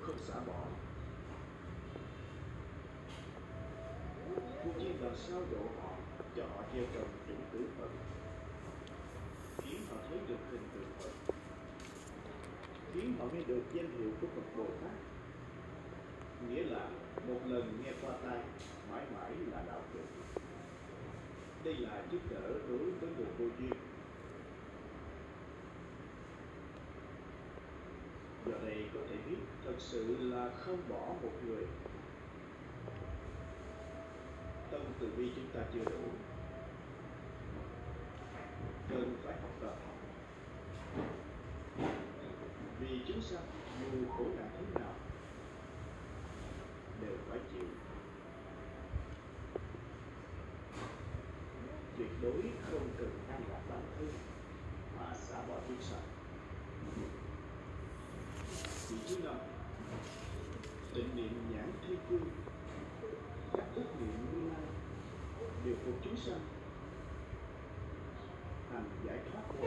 không xả bỏ. Cô Chiên làm sao độ họ cho họ gieo trồng những tử phật, khiến họ thấy được hình tượng Phật, khiến họ nghe được danh hiệu của Phật Bồ Tát. Nghĩa là một lần nghe qua tai, mãi mãi là đạo được. Đây là giúp đỡ đối với người vô duyên. Giờ đây có thể biết thật sự là không bỏ một người. Tâm từ bi chúng ta chưa đủ, cần phải học tập. Vì chúng sanh dù khổ nạn thế nào đều phải chịu. Tuyệt đối không cần an lạc bản thân mà xả bỏ chúng sanh. Vị thứ năm, tịnh niệm nhãn thi phương, các ức niệm Như Lai điều phục chúng sanh, hành giải thoát vô.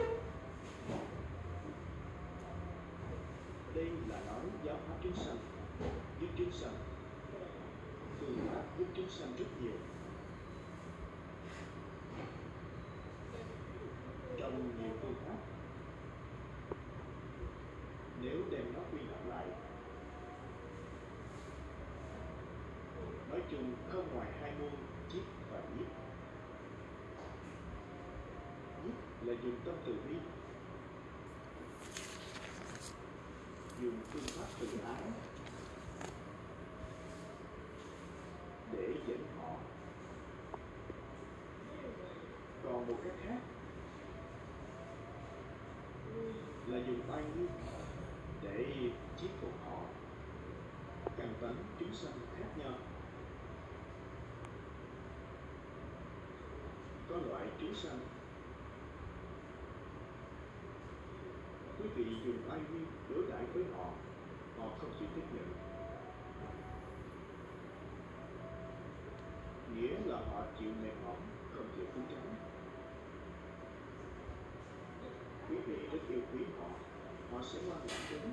Đây là nói giáo pháp chúng sanh, giúp chúng sanh, phương pháp giúp chúng sanh rất nhiều. Trong nhiều phương pháp, nếu đem nó quy hợp lại, nói chung không ngoài hai môn chiết và nhiếp. Nhiếp là dùng tâm từ bi, dùng phương pháp từ ái để dẫn họ. Còn một cách khác là dùng oai nghiêm để chiết phục họ. Căn tánh chúng sanh khác nhau. Có loại chúng sanh quý vị dùng oai nghiêm đối đãi với họ, họ không chịu tiếp nhận. Nghĩa là họ chịu mềm mỏng, không chịu cứng rắn. Quý vị rất yêu quý họ, họ sẽ ngoan ngoãn đến.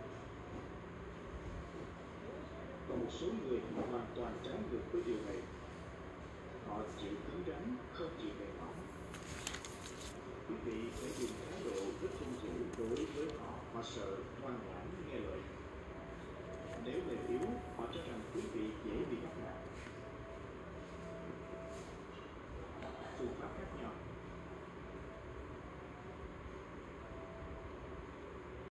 Còn một số người hoàn toàn trái ngược với điều này. Họ chịu cứng rắn, không chịu mềm mỏng. Quý vị phải dùng thái độ rất hung dữ đối với họ, họ sợ ngoan ngoãn nghe lời. Nếu mềm yếu, họ cho rằng quý vị dễ bị bắt nạt.